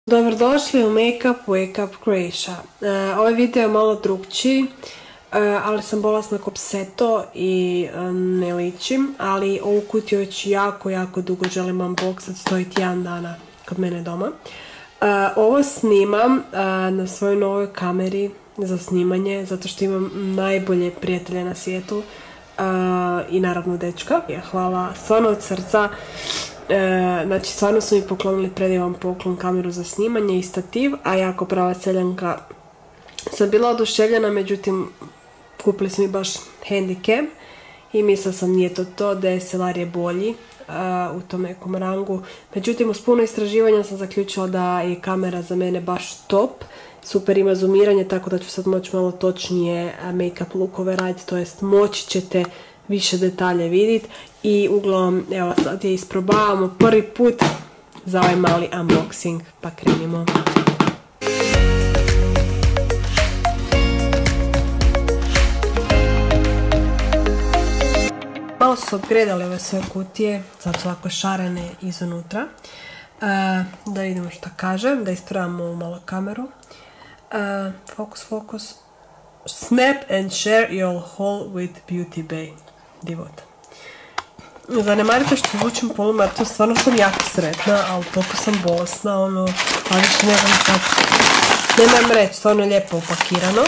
Dobrodošli u Makeup Wake Up Croatia. Ovaj video je malo drugčiji, ali sam bolesna ko pseto i ne ličim, ali ovu kutiju već jako dugo želim unboxat, stoji tjedan dana kod mene doma. Ovo snimam na svojoj novoj kameri za snimanje, zato što imam najbolje prijatelje na svijetu i naravno dečka. Hvala stvarno od srca. Znači stvarno su mi poklonili predivan poklon, kameru za snimanje i stativ, a jako prava seljanka sam bila oduševljena, međutim kupili su mi baš handicam i mislila sam nije to, DSLR je bolji u tom nekom rangu, međutim uz puno istraživanja sam zaključila da je kamera za mene baš top, super ima zoomiranje, tako da ću sad moći malo točnije make-up lookove raditi, to jest moći ćete više detalje vidjeti i uglavnom, evo sad je isprobavamo prvi put za ovaj mali unboxing, pa krenimo. Malo su upgradali ove sve kutije, sad su ovako šarene izunutra. Da vidimo što kažem, da ispravimo ovu malo kameru. Focus. Snap and share your haul with Beauty Bay. Divota. Zanemarite što zvučim polumarto, stvarno sam jako sretna, ali toliko sam bolesna, ali više ne znam kako. Nemam reći, stvarno lijepo upakirano.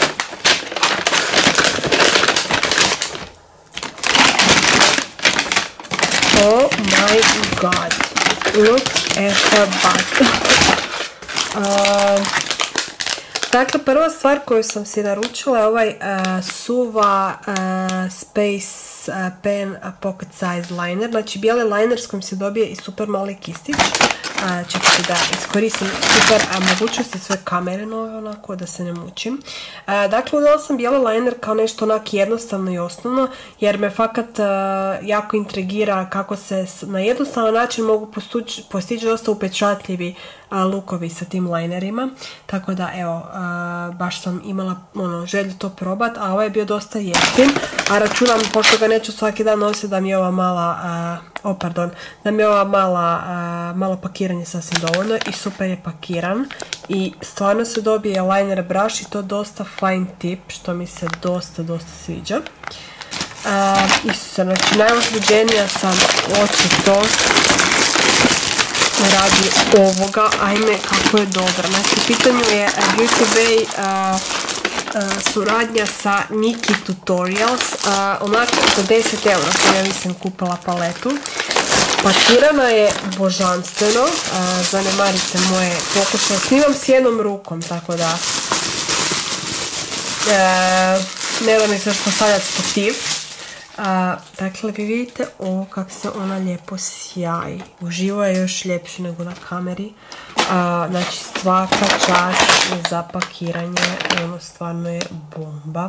Oh my god. Look at her butt. Dakle, prva stvar koju sam si naručila je ovaj Suva Space Pen Pocket Size Liner. Znači, bijeli liner s kojim se dobije i super mali kistić. Čekajte da iskoristim super mogućnosti sve kamere nove, onako da se ne mučim. Dakle, uzela sam bijeli liner kao nešto onak jednostavno i osnovno, jer me fakat jako intrigira kako se na jednostavan način mogu postići dosta upečatljivi lookovi sa tim linerima. Tako da, evo, baš sam imala želju to probat, a ovaj je bio dosta jeftin, a računam, pošto ga neću svaki dan nositi, da mi je ova malo pakiranje sasvim dovoljno i super je pakiran i stvarno se dobije liner brush i to dosta fine tip, što mi se dosta sviđa. Isuse, znači najosluđenija sam očito radi ovoga, ajme kako je dobra. Znači u pitanju je Beauty Bay suradnja sa Nikki Tutorials, onako za 10 eura sam ja mislim kupila paletu. Pakirana je božanstveno, zanemarite moje pokušaje, snimam s jednom rukom, tako da ne da mi se još postavljati stativ. Dakle, vi vidite ovo kako se ona lijepo sjaji, uživo je još ljepše nego na kameri, znači svaka čast za pakiranje, ono stvarno je bomba.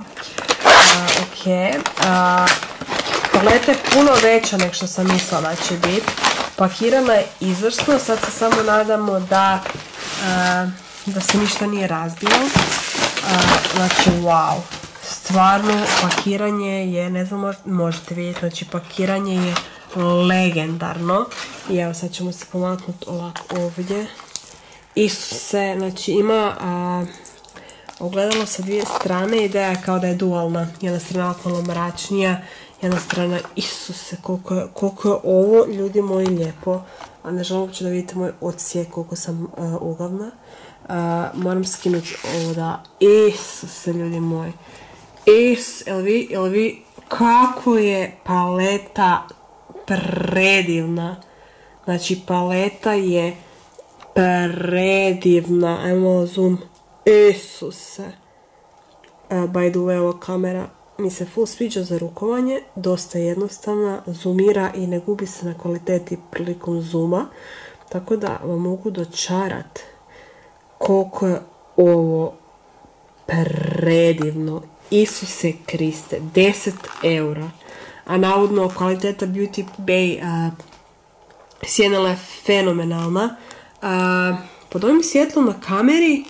Paleta je puno veća nego što sam mislila da će biti, pakirana je izvrsno, sad se samo nadamo da se ništa nije razbilo, znači wow. Stvarno, pakiranje je, ne znam, možete vidjeti, znači pakiranje je legendarno. I evo sad ćemo se pomaknuti ovako ovdje. Isuse, znači ima ogledalo sa dvije strane, ideja je kao da je dualna. Jedna strana ovako malo mračnija, jedna strana, isuse, koliko je ovo, ljudi moji, lijepo. A ne želim uopće da vidite moj odsjek, koliko sam uglavna. Moram skinuti ovo da, isuse, ljudi moji. Jel vi kako je paleta predivna, znači paleta je predivna, ajmo zoom, isuse. By the way, ova kamera mi se full sviđa za rukovanje, dosta jednostavna, zoomira i ne gubi se na kvaliteti prilikom zooma, tako da vam mogu dočarat koliko je ovo predivno. Isuse Kriste, 10 eura, a navodno kvaliteta Beauty Bay sjenila je fenomenalna. Pod ovim svjetlom na kameri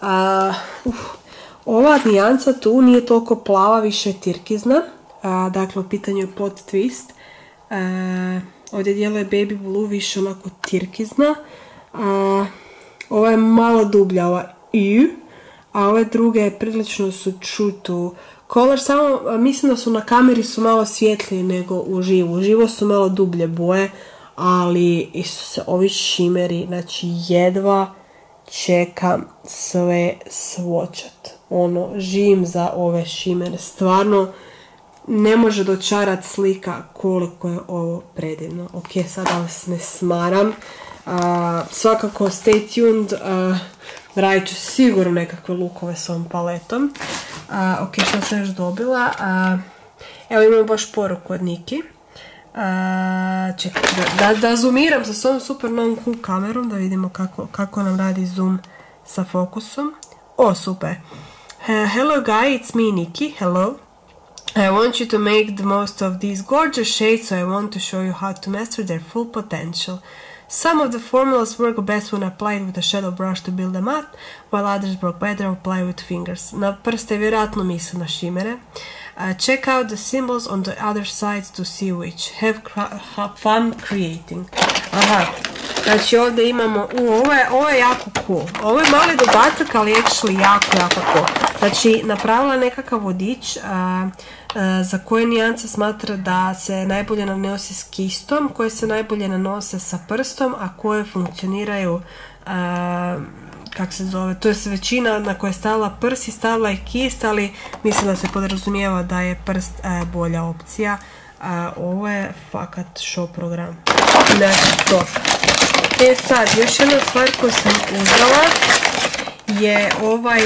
ova nijansa tu nije toliko plava, više je tirkizna, dakle u pitanju je plot twist. Ovdje djeluje baby blue, više onako tirkizna. Ova je malo dublja, ova a ove druge prilično su true to color, samo mislim da su na kameri su malo svjetlije nego uživo. Uživo su malo dublje boje, ali se ovi šimeri, znači jedva čekam sve svočat. Ono, živim za ove šimere, stvarno ne može dočarat slika koliko je ovo predivno. Ok, sada vas ne smaram. Svakako stay tuned, radit ću sigurno nekakve lukove s ovom paletom. Ok, što sam još dobila? Evo imam baš poruku od Niki. Čekaj, da zoomiram sa svojom super novom cool kamerom, da vidimo kako nam radi zoom sa fokusom. O, super. Hello guy, it's me Niki, hello. I want you to make the most of these gorgeous shades, so I want to show you how to master their full potential. Some of the formulas work best when applied with a shadow brush to build a matte, while others work better apply with fingers. Na prste vjerojatno misle na šimere. Check out the symbols on the other sides to see which. Have fun creating. Aha, znači ovdje imamo, ovo je jako cool. Ovo je mali dodatak, ali actually jako cool. Znači napravila nekakav vodič za koje nijance smatra da se najbolje nanose s kistom, koje se najbolje nanose sa prstom, a koje funkcioniraju kako se zove, to je većina na koje je stavila prst i stavila je kist, ali mislim da se podrazumijeva da je prst bolja opcija. Ovo je fakat show program. Znači to. Sad, još jedna stvar koju sam uzela je ovaj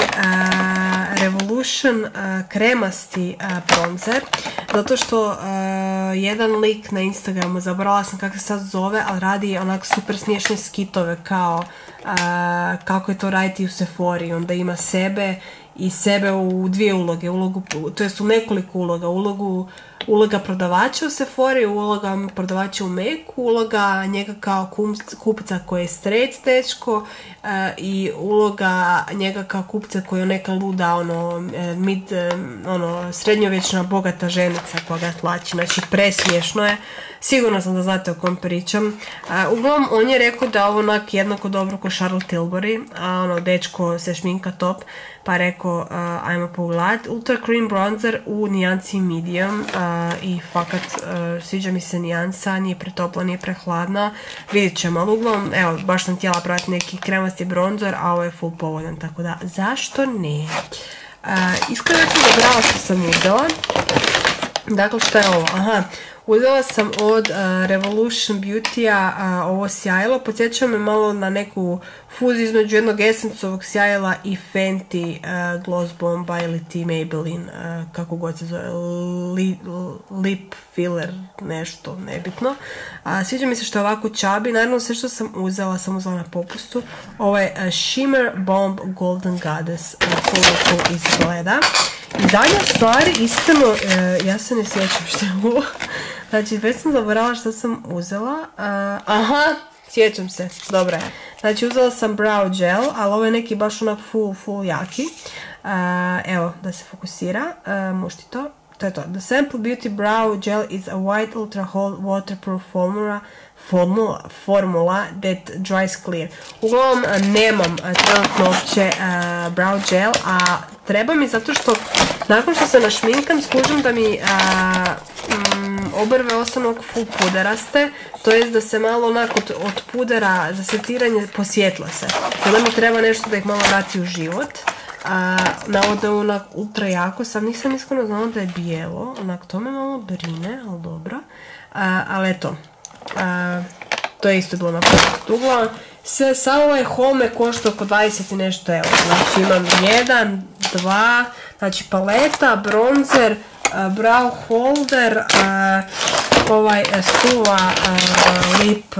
Revolution kremasti bronzer, zato što jedan lik na Instagramu, zaboravila sam kako se sad zove, ali radi onak super smiješne skitove kao kako je to raditi u Sephori. Onda ima sebe i sebe u dvije uloge, to jest u nekoliko uloga, uloga prodavača u Sephori, uloga prodavača u Meku, uloga njega kao kupca koji je straight dečko i uloga njega kao kupca koji je neka luda, srednjovječna bogata ženica koja ga tlači. Znači presmiješno je. Sigurno sam da znate o kom pričam. Uglavnom, on je rekao da je ovo onak jednako dobro ko Charlotte Tilbury, a dečko se šminka top, pa rekao ajmo pogledat. Ultra Cream Bronzer u nijanci medium i fakat sviđa mi se nijansa, nije pretopla, nije prehladna, vidjet ćemo, ali uglavnom, evo, baš sam htjela praviti neki kremasti bronzer, a ovo je full povoljan, tako da, zašto ne? Iskreno sam zabrala što sam uzela. Dakle, šta je ovo? Aha, uzela sam od Revolution Beauty-a ovo sjajilo. Podsjećam me malo na neku fuziju između jednog Essence-ovog sjajila i Fenty Gloss Bomba ili ti Maybelline, kako god se zove, lip filler, nešto, nebitno. Sviđa mi se što je ovako čabi. Naravno, sve što sam uzela na popustu. Ovo je Shimmer Bomb Golden Goddess, koliko izgleda. I zadnja stvar, iskreno, ja se ne sjećam što je ovo. Znači, već sam zaboravila što sam uzela. Aha, sjećam se, dobro je. Znači, uzela sam brow gel, ali ovo je neki baš onak full jaki. Evo, da se fokusira, mušti to. To je to. The Sample Beauty Brow Gel is a white ultra hold waterproof formula that dries clear. Uglavnom nemam trenutno uopće brow gel, a treba mi zato što nakon što se našminkam skužim da mi obrve ostanu full puderaste, to jest da se malo onako od pudera za setiranje posvjetla se. Onda mi treba nešto da ih malo vrati u život. Navodno je onak ultra jako, sad nisam iskreno znala da je bijelo, onak to me malo brine, ali dobro. Ali eto, to je isto bilo na početku. Uglavnom, samo ovaj home košta oko 20 i nešto euro. Znači imam 1, 2, znači paleta, bronzer, brow holder, ovaj suva lip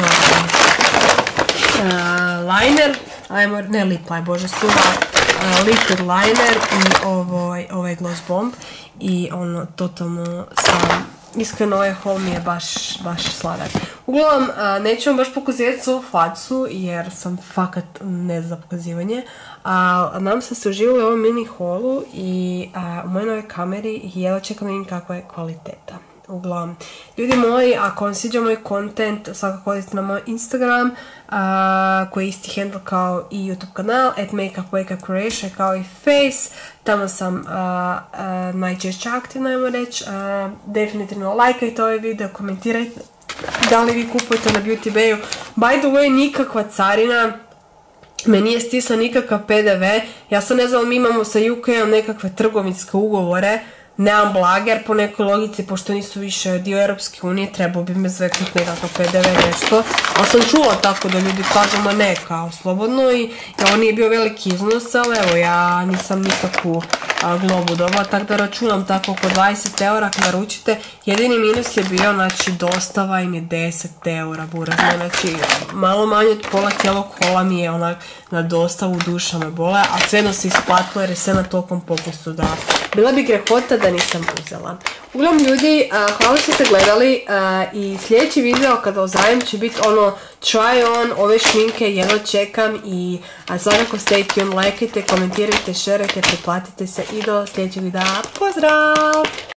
liner, ne lip liner, bože, suva liquid liner i ovaj gloss bomb i ono totalno sam, iskreno ovaj haul mi je baš sladak. Uglavnom, neću vam baš pokazivati svoju facu jer sam fakat ne za pokazivanje, a nadam se da ste uživali u ovom mini haulu i u mojoj nove kameri i evo čekam vidim kakva je kvaliteta. uglavnom. Ljudi moji, ako vam sviđa moj content, svakako odite na moj Instagram, koji je isti handle kao i YouTube kanal, @makeupwakeupcroatia, kao i Face. Tamo sam najčešće aktivna, ajmo reći. Definitivno lajkajte ovaj video, komentirajte da li vi kupujete na Beauty Bayu. By the way, nikakva carina, me nije stisla nikakav PDV. Ja sam ne znam, mi imamo sa UK-om nekakve trgovinske ugovore, nemam blager po nekoj logici, pošto nisu više dio Europske unije, trebao bi me zveknuti nekakav PDV nešto, ali sam čula tako da ljudi kažu, ma ne, kao slobodno, i ovo nije bio veliki iznos, ali evo, ja nisam nikakvu globu dobila, tako da računam tako oko 20 eura ako naručite. Jedini minus je bio, znači dostava im je 10 eura burazno, znači malo manje od pola cijelog kola mi je onak na dostavu, duša me bole, a svejedno se isplatilo jer je sve na tolikom popustu da bila bi grehota da nisam uzela. Uglavnom ljudi, hvala što ste gledali i sljedeći video kada ozdravim će biti ono try on ove šminke, jedno čekam i svakako stay tuned, lajkajte, komentirajte, šerajte, pretplatite se i do sljedećeg videa. Pozdrav!